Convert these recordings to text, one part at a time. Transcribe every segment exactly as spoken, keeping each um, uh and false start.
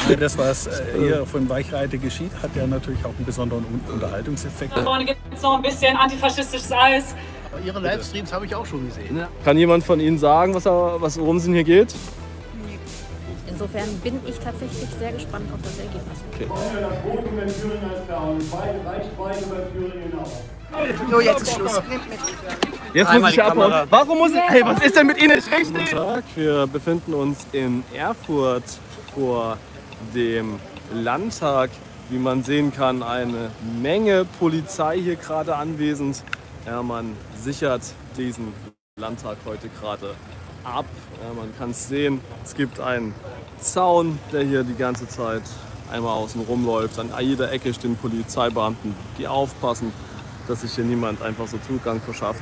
Das, was hier von Weichreite geschieht, hat ja natürlich auch einen besonderen Unterhaltungseffekt. Da vorne gibt es noch ein bisschen antifaschistisches Eis. Ihre Livestreams habe ich auch schon gesehen. Ja. Kann jemand von Ihnen sagen, was, was worum es denn hier geht? Insofern bin ich tatsächlich sehr gespannt auf das Ergebnis. Okay. So, jetzt ist Schluss. Jetzt muss ich abhauen. Warum muss ich... Hey, was ist denn mit Ihnen richtig? Guten Tag, wir befinden uns in Erfurt vor dem Landtag. Wie man sehen kann, eine Menge Polizei hier gerade anwesend. Ja, man sichert diesen Landtag heute gerade ab. Ja, man kann es sehen, es gibt einen Zaun, der hier die ganze Zeit einmal außen rumläuft. An jeder Ecke stehen Polizeibeamten, die aufpassen, dass sich hier niemand einfach so Zugang verschafft.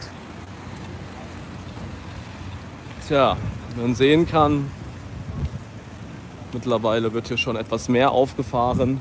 Tja, wie man sehen kann, mittlerweile wird hier schon etwas mehr aufgefahren.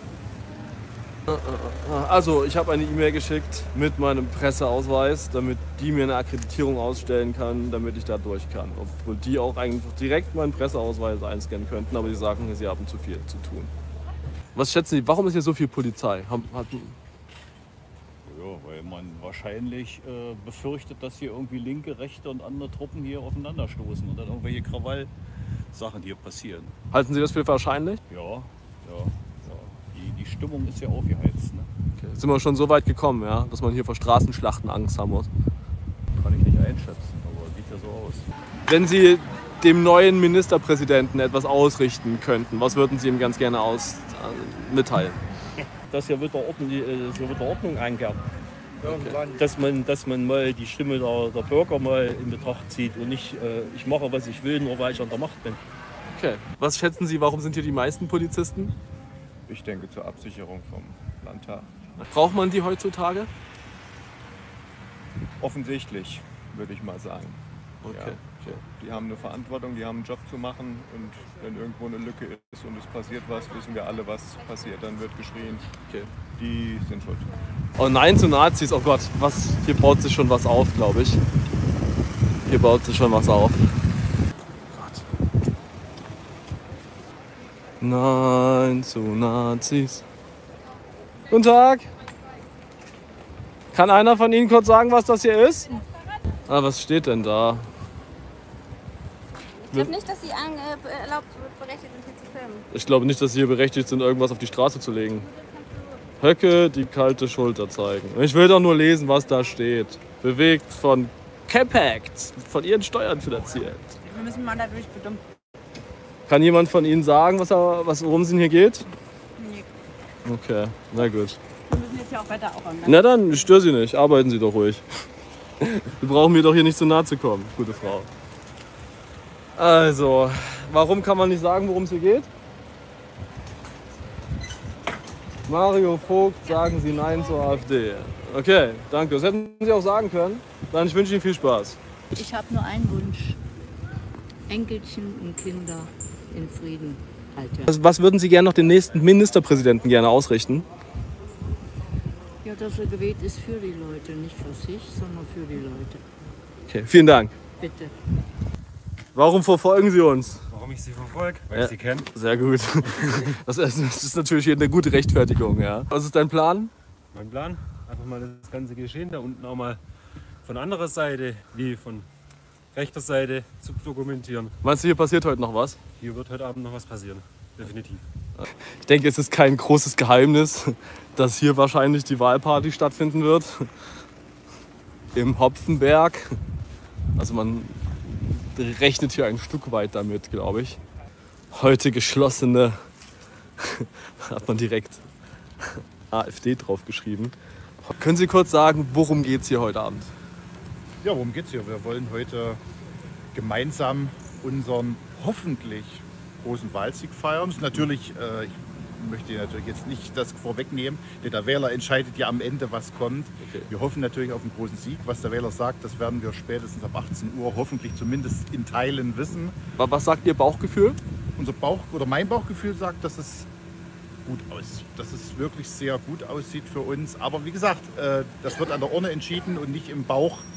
Also, ich habe eine E-Mail geschickt mit meinem Presseausweis, damit die mir eine Akkreditierung ausstellen kann, damit ich da durch kann. Obwohl die auch eigentlich direkt meinen Presseausweis einscannen könnten, aber die sagen, sie haben zu viel zu tun. Was schätzen Sie, warum ist hier so viel Polizei? Hat, hat ja, weil man wahrscheinlich äh, befürchtet, dass hier irgendwie linke, rechte und andere Truppen hier aufeinanderstoßen und dann irgendwelche Krawall-Sachen hier passieren. Halten Sie das für wahrscheinlich? Ja, ja, ja. Die, die Stimmung ist ja aufgeheizt. Ne? Okay. Sind wir schon so weit gekommen, ja, dass man hier vor Straßenschlachten Angst haben muss? Kann ich nicht einschätzen, aber sieht ja so aus. Wenn Sie dem neuen Ministerpräsidenten etwas ausrichten könnten, was würden Sie ihm ganz gerne aus, äh, mitteilen? Dass hier wieder Ordnung, so wieder Ordnung einkehrt. Okay. Dass, man, dass man mal die Stimme der, der Bürger mal in Betracht zieht und nicht, äh, ich mache, was ich will, nur weil ich an der Macht bin. Okay. Was schätzen Sie, warum sind hier die meisten Polizisten? Ich denke zur Absicherung vom Landtag. Braucht man die heutzutage? Offensichtlich, würde ich mal sagen. Okay. Ja. Okay. Die haben eine Verantwortung, die haben einen Job zu machen und wenn irgendwo eine Lücke ist und es passiert was, wissen wir alle, was passiert. Dann wird geschrien, okay. Die sind schuld. Oh nein zu Nazis, oh Gott, was? Hier baut sich schon was auf, glaube ich. Hier baut sich schon was auf. Gott. Nein zu Nazis. Guten Tag. Kann einer von Ihnen kurz sagen, was das hier ist? Ah, was steht denn da? Ich glaube nicht, dass Sie an, äh, erlaubt berechtigt sind, hier zu filmen. Ich glaube nicht, dass Sie hier berechtigt sind, irgendwas auf die Straße zu legen. Höcke die kalte Schulter zeigen. Ich will doch nur lesen, was da steht. Bewegt von Capact, von Ihren Steuern finanziert. Wir müssen mal dadurch bedummen. Kann jemand von Ihnen sagen, was, was worum es Ihnen hier geht? Nee. Okay, na gut. Wir müssen jetzt ja auch weiter auch am Na dann, ich störe Sie nicht. Arbeiten Sie doch ruhig. Sie brauchen mir doch hier nicht zu nahe zu kommen, gute Frau. Also, warum kann man nicht sagen, worum es hier geht? Mario Vogt, sagen Sie Nein zur AfD. Okay, danke. Das hätten Sie auch sagen können. Dann ich wünsche Ihnen viel Spaß. Ich habe nur einen Wunsch. Enkelchen und Kinder in Frieden halten. Was würden Sie gerne noch den nächsten Ministerpräsidenten gerne ausrichten? Ja, dass er gewählt ist für die Leute, nicht für sich, sondern für die Leute. Okay, vielen Dank. Bitte. Warum verfolgen Sie uns? Warum ich Sie verfolge? Weil ja, ich Sie kenne. Sehr gut. Das ist, das ist natürlich eine gute Rechtfertigung. Ja. Was ist dein Plan? Mein Plan? Einfach mal das ganze Geschehen da unten auch mal von anderer Seite wie von rechter Seite zu dokumentieren. Meinst du, hier passiert heute noch was? Hier wird heute Abend noch was passieren. Definitiv. Ich denke, es ist kein großes Geheimnis, dass hier wahrscheinlich die Wahlparty stattfinden wird. Im Hopfenberg. Also man rechnet hier ein Stück weit damit, glaube ich. Heute geschlossene, hat man direkt AfD drauf geschrieben. Können Sie kurz sagen, worum geht es hier heute Abend? Ja, worum geht es hier? Wir wollen heute gemeinsam unseren hoffentlich großen Wahlsieg feiern. Das ist natürlich, äh, ich möchte natürlich jetzt nicht das vorwegnehmen, denn der Wähler entscheidet ja am Ende, was kommt. Okay. Wir hoffen natürlich auf einen großen Sieg. Was der Wähler sagt, das werden wir spätestens ab achtzehn Uhr hoffentlich zumindest in Teilen wissen. Was sagt Ihr Bauchgefühl? Unser Bauch oder mein Bauchgefühl sagt, dass es gut aussieht. Dass es wirklich sehr gut aussieht für uns. Aber wie gesagt, äh, das wird an der Urne entschieden und nicht im Bauch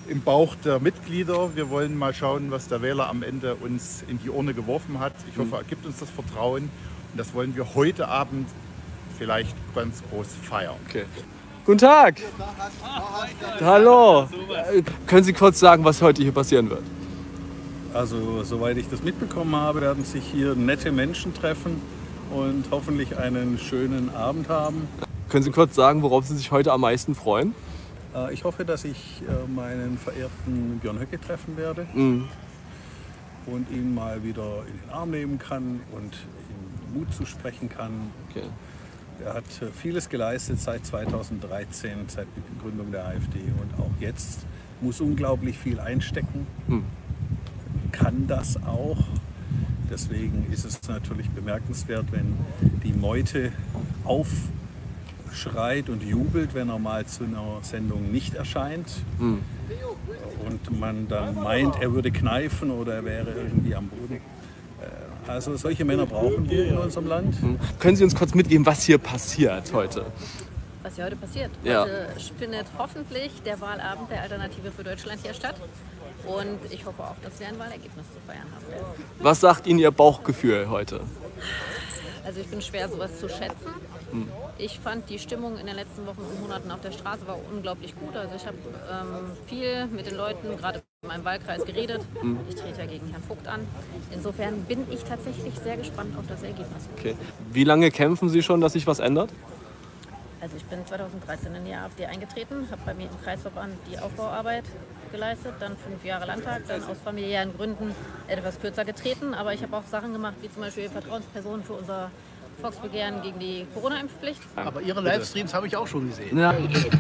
im Bauch der Mitglieder. Wir wollen mal schauen, was der Wähler am Ende uns in die Urne geworfen hat. Ich hoffe, er gibt uns das Vertrauen. Und das wollen wir heute Abend vielleicht ganz groß feiern. Okay. Guten Tag! Hallo! Können Sie kurz sagen, was heute hier passieren wird? Also, soweit ich das mitbekommen habe, werden sich hier nette Menschen treffen und hoffentlich einen schönen Abend haben. Können Sie kurz sagen, worauf Sie sich heute am meisten freuen? Ich hoffe, dass ich meinen verehrten Björn Höcke treffen werde mhm. und ihn mal wieder in den Arm nehmen kann und ihm Mut zusprechen kann. Okay. Er hat vieles geleistet seit zweitausenddreizehn, seit Gründung der AfD, und auch jetzt muss unglaublich viel einstecken, mhm. kann das auch. Deswegen ist es natürlich bemerkenswert, wenn die Meute aufschreit und jubelt, wenn er mal zu einer Sendung nicht erscheint. Mhm. Und man dann meint, er würde kneifen oder er wäre irgendwie am Boden. Also solche Männer brauchen wir in unserem Land. Mhm. Können Sie uns kurz mitgeben, was hier passiert heute? Was hier heute passiert? Ja. Heute findet hoffentlich der Wahlabend der Alternative für Deutschland hier statt. Und ich hoffe auch, dass wir ein Wahlergebnis zu feiern haben werden. Was sagt Ihnen Ihr Bauchgefühl heute? Also ich bin schwer, sowas zu schätzen. Hm. Ich fand die Stimmung in den letzten Wochen und Monaten auf der Straße war unglaublich gut. Also ich habe ähm, viel mit den Leuten, gerade in meinem Wahlkreis, geredet. Hm. Ich trete ja gegen Herrn Vogt an. Insofern bin ich tatsächlich sehr gespannt auf das Ergebnis. Okay. Wie lange kämpfen Sie schon, dass sich was ändert? Also ich bin zweitausenddreizehn in die AfD eingetreten, habe bei mir im Kreisverband die Aufbauarbeit geleistet, dann fünf Jahre Landtag, dann aus familiären Gründen etwas kürzer getreten. Aber ich habe auch Sachen gemacht, wie zum Beispiel Vertrauenspersonen für unser Volksbegehren gegen die Corona-Impfpflicht. Aber Ihre Livestreams habe ich auch schon gesehen. Ja.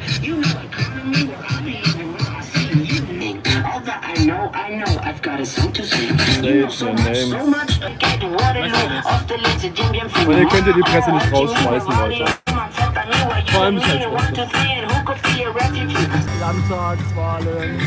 Und ihr könnt ja die Presse nicht rausschmeißen, Leute. Vor allem nicht als erstes. Landtagswahlen.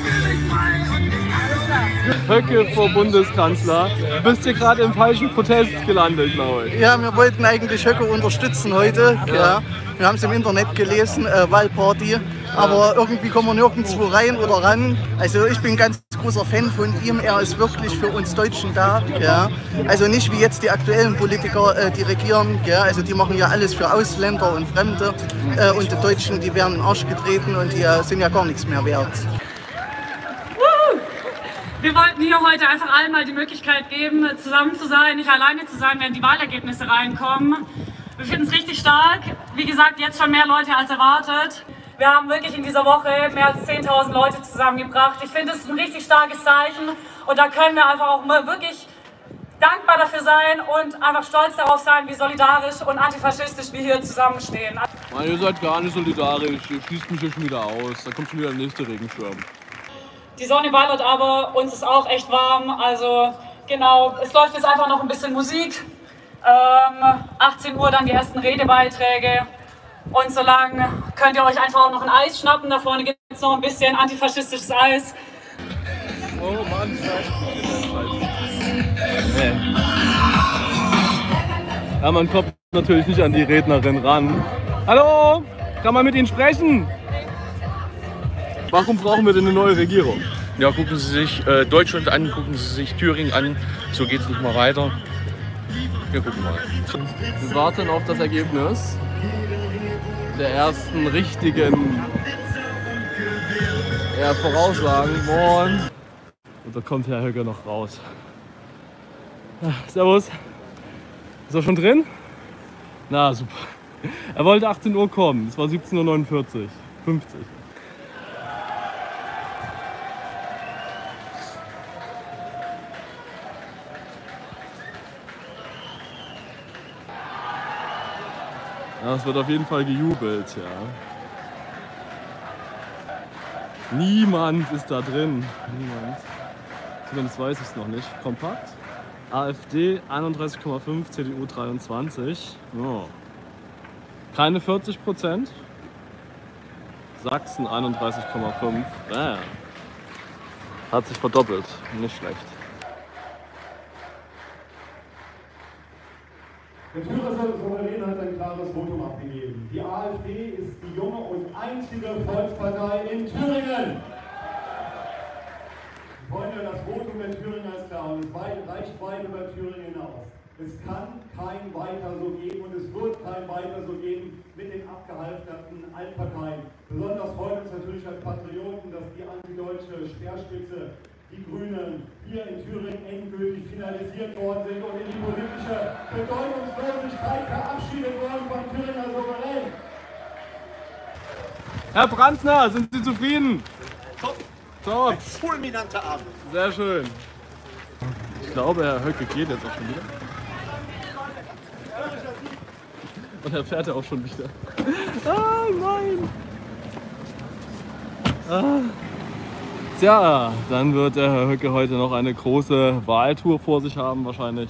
Höcke vor Bundeskanzler. Du bist hier gerade im falschen Protest gelandet, glaube ich. Ja, wir wollten eigentlich Höcke unterstützen heute. Ja. Ja. Wir haben es im Internet gelesen, äh, Wahlparty. Aber irgendwie kommen wir nirgendwo rein oder ran. Also ich bin ein ganz großer Fan von ihm. Er ist wirklich für uns Deutschen da. Ja. Also nicht wie jetzt die aktuellen Politiker, äh, die regieren. Ja. Also die machen ja alles für Ausländer und Fremde. Äh, und die Deutschen, die werden in den Arsch getreten und die äh, sind ja gar nichts mehr wert. Wir wollten hier heute einfach allen mal die Möglichkeit geben, zusammen zu sein, nicht alleine zu sein, wenn die Wahlergebnisse reinkommen. Wir finden es richtig stark. Wie gesagt, jetzt schon mehr Leute als erwartet. Wir haben wirklich in dieser Woche mehr als zehntausend Leute zusammengebracht. Ich finde, es ist ein richtig starkes Zeichen und da können wir einfach auch mal wirklich dankbar dafür sein und einfach stolz darauf sein, wie solidarisch und antifaschistisch wir hier zusammenstehen. Nein, ihr seid gar nicht solidarisch, ihr schließt mich hier schon wieder aus. Da kommt schon wieder der nächste Regenschirm. Die Sonne ballert aber, uns ist auch echt warm, also genau, es läuft jetzt einfach noch ein bisschen Musik. Ähm, achtzehn Uhr dann die ersten Redebeiträge und so lange könnt ihr euch einfach auch noch ein Eis schnappen. Da vorne gibt es noch ein bisschen antifaschistisches Eis. Oh Mann, ja, man kommt natürlich nicht an die Rednerin ran. Hallo, kann man mit Ihnen sprechen? Warum brauchen wir denn eine neue Regierung? Ja, gucken Sie sich äh, Deutschland an, gucken Sie sich Thüringen an. So geht es nicht mal weiter. Wir gucken mal. Wir warten auf das Ergebnis der ersten richtigen ja, Voraussagen. Moin. Und da kommt Herr Höcke noch raus. Ja, servus. Ist er schon drin? Na super. Er wollte achtzehn Uhr kommen. Es war siebzehn Uhr neunundvierzig. fünfzig. Ja, es wird auf jeden Fall gejubelt, ja. Niemand ist da drin. Niemand. Zumindest weiß ich es noch nicht. Kompakt. AfD einunddreißig Komma fünf, C D U dreiundzwanzig. Oh. Keine vierzig Prozent. Sachsen einunddreißig Komma fünf. Äh. Hat sich verdoppelt. Nicht schlecht. Der Thüringer hat ein klares Votum abgegeben. Die AfD ist die junge und einzige Volkspartei in Thüringen. und es reicht weit über Thüringen hinaus. Es kann kein Weiter so geben und es wird kein Weiter so geben mit den abgehalfterten Altparteien. Besonders freut uns natürlich als Patrioten, dass die antideutsche Speerspitze, die Grünen, hier in Thüringen endgültig finalisiert worden sind und in die politische Bedeutungslosigkeit verabschiedet worden vom Thüringer Souverän. Herr Brandner, sind Sie zufrieden? Top. Top. Ein fulminanter Abend. Sehr schön. Ich glaube, Herr Höcke geht jetzt auch schon wieder. Und er fährt ja auch schon wieder. Ah, nein! Ah. Tja, dann wird der Herr Höcke heute noch eine große Wahltour vor sich haben wahrscheinlich.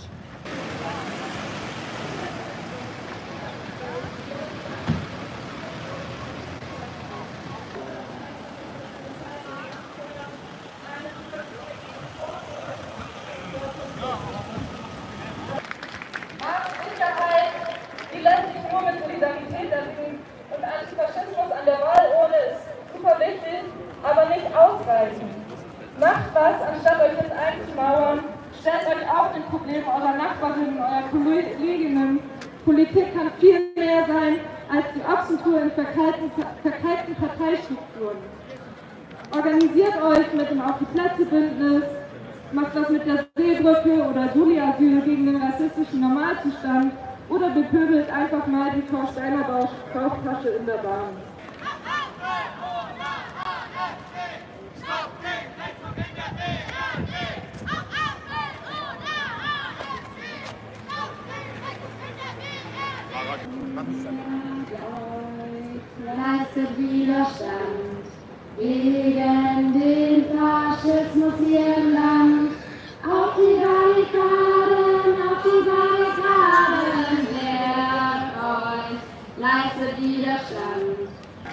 Die lässt sich nur mit Solidarität erringen und Antifaschismus an der Wahlurne ist super wichtig, aber nicht ausreichend. Macht was, anstatt euch jetzt einzumauern. Stellt euch auch den Problemen eurer Nachbarinnen, eurer Kolleginnen. Politik kann viel mehr sein als die Ochsentour in verkalkten, verkalkten Parteistrukturen. Organisiert euch mit dem Auf die Plätze-Bündnis, macht was mit der Seebrücke oder Dulli-Asyl gegen den rassistischen Normalzustand. Oder bepöbelt einfach mal die Frau Steiner Bauchtasche in der Bahn. Leistet Widerstand gegen den Faschismus hier im Land. Auf die Barrikaden, auf die Barrikaden, wehrt euch, leistet Widerstand.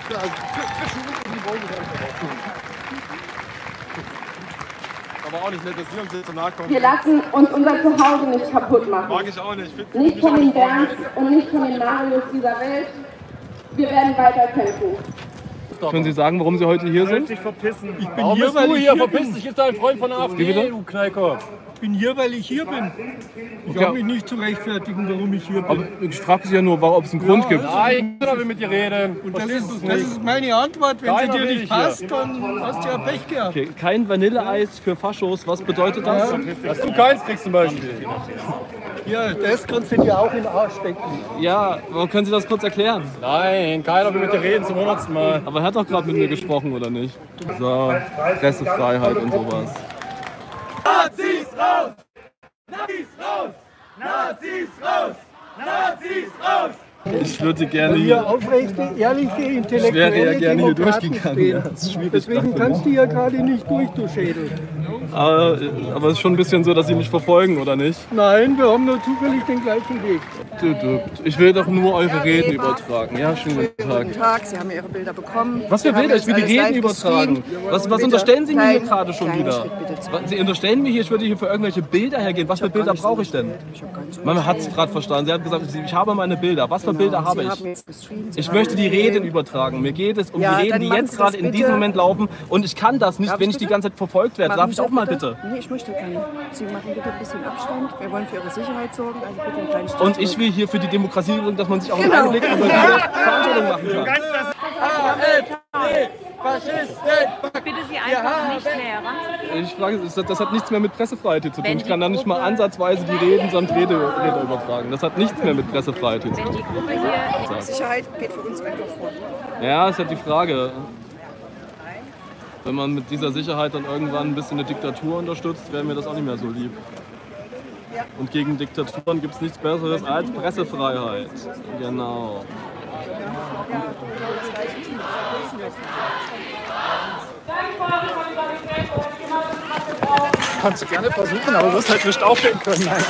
Aber auch nicht nett, dass Sie uns jetzt so nahe kommen. Wir lassen uns unser Zuhause nicht kaputt machen. Mag ich auch nicht. Find, Nicht von den Bernds und nicht von den Marius dieser Welt. Wir werden weiter kämpfen. Können Sie sagen, warum Sie heute hier sind? Ich verpissen. Ich bin Warum hier, bist weil du ich hier? hier Verpiss bin. dich, ist ein Freund von der Wie AfD, bitte? du Kneiker. Ich bin hier, weil ich hier bin. Ich Okay. habe mich nicht zu rechtfertigen, warum ich hier bin. Aber ich frage Sie ja nur, ob es einen Grund gibt. Nein, ich will mit dir reden. Und das Verstehst ist, du's das nicht? ist meine Antwort. Wenn Keiner sie dir will nicht dich passt, hier. dann hast du ja Pech gehabt. Okay, kein Vanilleeis für Faschos. Was bedeutet das? Dass du keins kriegst zum Beispiel. Ja, das kannst du dir auch in den Arsch stecken. Ja, aber können Sie das kurz erklären? Nein, keiner will mit dir reden zum hundertsten Mal. Aber er hat doch gerade mit mir gesprochen, oder nicht? So, Pressefreiheit und sowas. Nazis raus! Nazis raus! Nazis raus! Nazis raus! Ich würde gerne hier hier... aufrechte, ehrliche, Ich intellektuelle wäre ja gerne hier Demokraten durchgegangen. stehen. Ja, das ist schwierig. Deswegen kannst du ja gerade nicht durch, du Schädel. Aber, aber es ist schon ein bisschen so, dass Sie mich verfolgen, oder nicht? Nein, wir haben nur zufällig den gleichen Weg. Ich will doch nur eure Reden übertragen. Ja, schönen guten Tag. Guten Tag, Sie haben Ihre Bilder bekommen. Was für Wir haben Bilder? Ich will die das Reden alles live übertragen. gestreamt. Was, was Bitte, unterstellen Sie mir hier klein- gerade schon kleinen wieder? Schritt bitte zurück. Was- Sie unterstellen mir hier, ich würde hier für irgendwelche Bilder hergehen. Was für Bilder brauche ich denn? Man hat es gerade verstanden. Sie hat gesagt, ich habe meine Bilder. Was für Genau, Bilder Sie habe haben ich? jetzt gestreamt, Sie Ich haben möchte die eine Reden Rede. übertragen. Mir geht es um Ja, die Reden, dann die machen jetzt Sie gerade das in bitte. diesem Moment laufen. Und ich kann das nicht, Darf wenn ich ich die bitte? ganze Zeit verfolgt werde. Machen Darf ich Sie auch das mal bitte? Nee, ich möchte keine. Sie machen bitte ein bisschen Abstand. Wir wollen für Ihre Sicherheit sorgen. Also bitte einen kleinen Schritt Und ich zurück. will hier für die Demokratie, dass man sich auch einen Genau. Einblick über diese Veranstaltung machen kann. AfD! Faschisten! Bitte Sie einfach nicht näher ran. Ich frage, das hat, das hat nichts mehr mit Pressefreiheit hier zu tun. Ich kann da nicht mal ansatzweise die Reden samt Rede, Rede übertragen. Das hat nichts mehr mit Pressefreiheit hier zu tun. So. Sicherheit geht für uns einfach vor. Ja, ist halt die Frage. Wenn man mit dieser Sicherheit dann irgendwann ein bisschen eine Diktatur unterstützt, wäre mir das auch nicht mehr so lieb. Und gegen Diktaturen gibt es nichts Besseres als Pressefreiheit. Genau. Kannst du gerne versuchen, aber du wirst halt nicht aufheben können. Naja.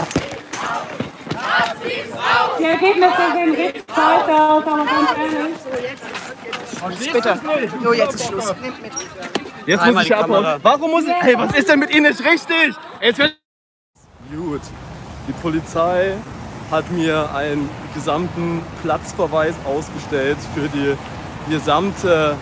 Die Ergebnisse sehen richtig scheiße aus, aber ganz ehrlich. Bitte. So, jetzt ist Schluss. Nehmt mit. Jetzt Einmal muss ich die abhauen. Kamera. Warum muss ich... Hey, was ist denn mit Ihnen nicht richtig? Jetzt wird... Gut. Die Polizei hat mir einen gesamten Platzverweis ausgestellt für die gesamte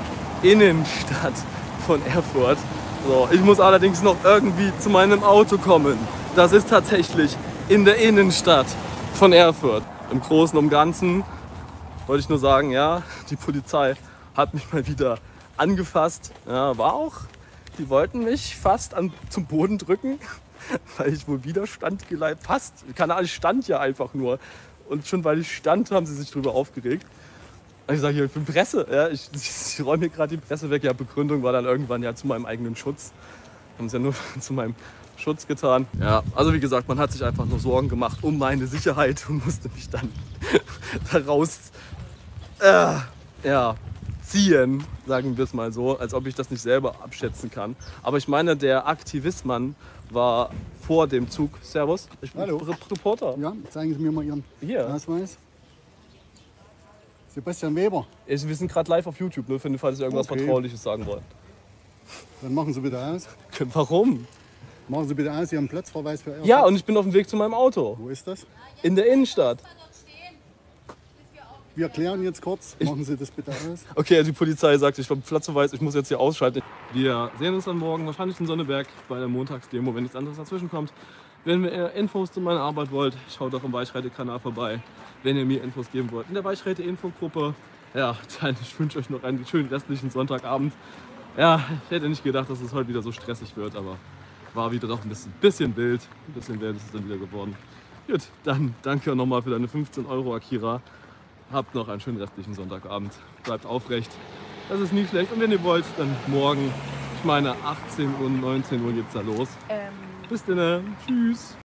Innenstadt von Erfurt. So, ich muss allerdings noch irgendwie zu meinem Auto kommen. das ist tatsächlich in der Innenstadt von Erfurt. Im Großen und Ganzen wollte ich nur sagen, ja, die Polizei hat mich mal wieder angefasst. Ja, war auch, die wollten mich fast an, zum Boden drücken, weil ich wohl Widerstand geleistet, fast, keine Ahnung, ich stand ja einfach nur. Und schon weil ich stand, haben sie sich darüber aufgeregt. Und ich sage hier, ich bin Presse, ja, ich, ich, ich räume mir gerade die Presse weg. Ja, Begründung war dann irgendwann ja zu meinem eigenen Schutz. Haben sie ja nur zu meinem Schutz getan. Ja, also wie gesagt, man hat sich einfach nur Sorgen gemacht um meine Sicherheit und musste mich dann daraus äh, ja, ziehen, sagen wir es mal so, als ob ich das nicht selber abschätzen kann. Aber ich meine, der Aktivistmann war vor dem Zug. Servus, ich bin Hallo. Reporter. Ja, zeigen Sie mir mal Ihren Hier. Ausweis. Sebastian Weber. Ich, wir sind gerade live auf YouTube, nur für den Fall, dass Sie irgendwas Okay. Vertrauliches sagen wollen. Dann machen Sie bitte aus. Warum? Machen Sie bitte aus, Sie haben Platzverweis für Erfurt. Ja, und ich bin auf dem Weg zu meinem Auto. Wo ist das? In der Innenstadt. Wir klären jetzt kurz. Machen Sie das bitte aus. Okay, also die Polizei sagt, ich habe Platzverweis, ich muss jetzt hier ausschalten. Wir sehen uns dann morgen wahrscheinlich in Sonneberg bei der Montagsdemo, wenn nichts anderes dazwischen kommt. Wenn ihr Infos zu meiner Arbeit wollt, schaut doch im Weichreite-Kanal vorbei. Wenn ihr mir Infos geben wollt in der Weichreite-Infogruppe, ja, dann ich wünsche euch noch einen schönen restlichen Sonntagabend. Ja, ich hätte nicht gedacht, dass es heute wieder so stressig wird, aber war wieder doch ein bisschen, bisschen wild. Ein bisschen wild ist es dann wieder geworden. Gut, dann danke nochmal für deine fünfzehn Euro, Akira. Habt noch einen schönen restlichen Sonntagabend. Bleibt aufrecht. Das ist nie schlecht. Und wenn ihr wollt, dann morgen, ich meine achtzehn Uhr, neunzehn Uhr geht's da los. Ähm. Bis dann. Tschüss.